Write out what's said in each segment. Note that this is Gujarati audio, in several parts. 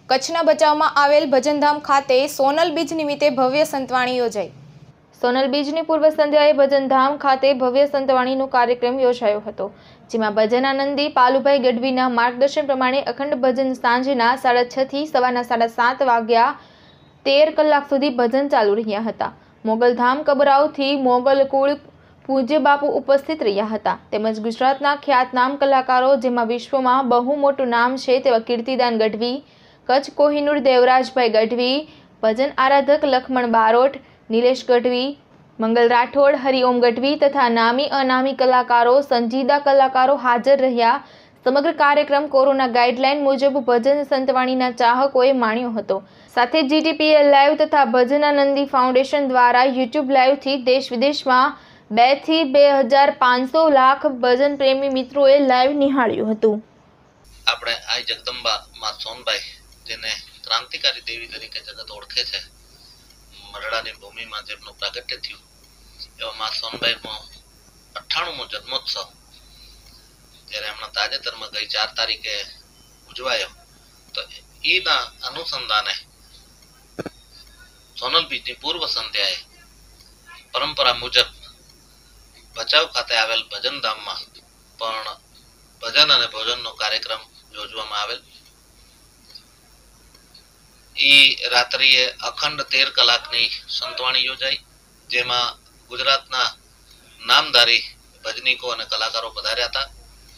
કચ્છના ભચાઉમાં આવેલ ભજનધામ ખાતે સોનલ બીજ નિમિત્તે ભવ્ય સંતવાણી યોજાઈ। સોનલ બીજની પૂર્વ સંધ્યાએ ભજનધામ ખાતે ભવ્ય સંતવાણીનો કાર્યક્રમ યોજાયો હતો, જેમાં ભજનાનંદી પાલુભાઈ ગઢવીના માર્ગદર્શન પ્રમાણે અખંડ ભજન સાંજના 6:30 થી સવારના 7:30 વાગ્યા 13 કલાક સુધી ભજન ચાલુ રહ્યા હતા। મોગલધામ કબરાઉથી મોગલ કુળ પૂજ્ય બાપુ ઉપસ્થિત રહ્યા હતા, તેમજ ગુજરાતના ખ્યાતનામ કલાકારો જેમાં વિશ્વમાં બહુ મોટું નામ છે તેવા કીર્તિદાન ગઢવી, કચ્છ કોહિનૂર દેવરાજભાઈ ગઢવી, ભજન આરાધક લખમણ બારોટ, નિલેશ ગઢવી, મંગલ રાઠોડ, હરિઓમ ગઢવી તથા નામી અનામી કલાકારો, સંજીદા કલાકારો હાજર રહ્યા। સમગ્ર કાર્યક્રમ કોરોના ગાઈડલાઈન મુજબ ભજન સંતવાણીના ચાહકોએ માણ્યો હતો। સાથે GTPL લાઈવ તથા ભજનાનંદી ફાઉન્ડેશન દ્વારા YouTube લાઈવથી દેશ વિદેશમાં 2 થી 2500 લાખ ભજન પ્રેમી મિત્રોએ લાઈવ નિહાળ્યું હતું। આપણે આ જગદંબા માં સોનબાઈ, જેને ક્રાંતિકારી દેવી તરીકે જગત ઓળખે છે, મરડાની ભૂમિમાં જેમનું પ્રાગટ્ય થયું એવા માં સોનબાઈનો 98મો જન્મોત્સવ જ્યારે હમણાં તાજેતરમાં ગઈ 4 તારીખે ઉજવાયો, તો એના અનુસંધાને સોનલ બીજની પૂર્વ સંધ્યાએ પરંપરા મુજબ ભચાઉ ખાતે આવેલ ભજનધામમાં પણ ભજન અને ભોજનનો કાર્યક્રમ યોજવામાં આવેલ। રાત્રિએ અખંડ 13 કલાકની સંતવાણી યોજાઈ, જેમાં ગુજરાતના નામધારી ભજનીકો અને કલાકારો પધાર્યા હતા।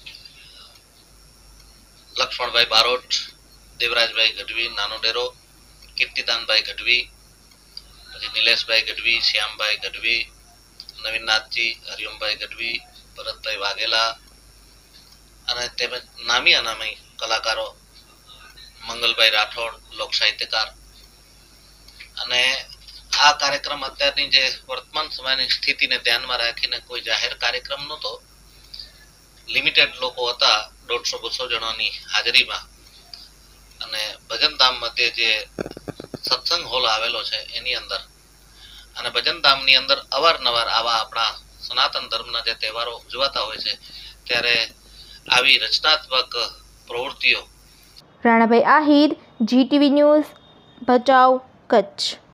લક્ષ્મણભાઈ બારોટ, દેવરાજભાઈ ગઢવી નાનો ડેરો, કીર્તિદાનભાઈ ગઢવી, પછી નિલેશભાઈ ગઢવી, શ્યામભાઈ ગઢવી, નવીનનાથજી, હરિઓમભાઈ ગઢવી, ભરતભાઈ વાઘેલા અને તેમજ નામી અનામી કલાકારો મંગલભાઈ રાઠોડ, લોક સાહિત્યકાર। અને આ કાર્યક્રમ અત્યારની જે વર્તમાન સમયની સ્થિતિને ધ્યાનમાં રાખીને કોઈ જાહેર કાર્યક્રમ નહોતો, લિમિટેડ લોકો હતા 150-200 જણાની હાજરીમાં। અને ભજનધામ મધ્યે જે સત્સંગ હોલ આવેલો છે એની અંદર, અને ભજનધામની અંદર અવારનવાર આવા આપણા સનાતન ધર્મના જે તહેવારો ઉજવાતા હોય છે ત્યારે આવી રચનાત્મક પ્રવૃત્તિઓ। Ranabhai Ahir, GTV news, Bhachau, Kutch.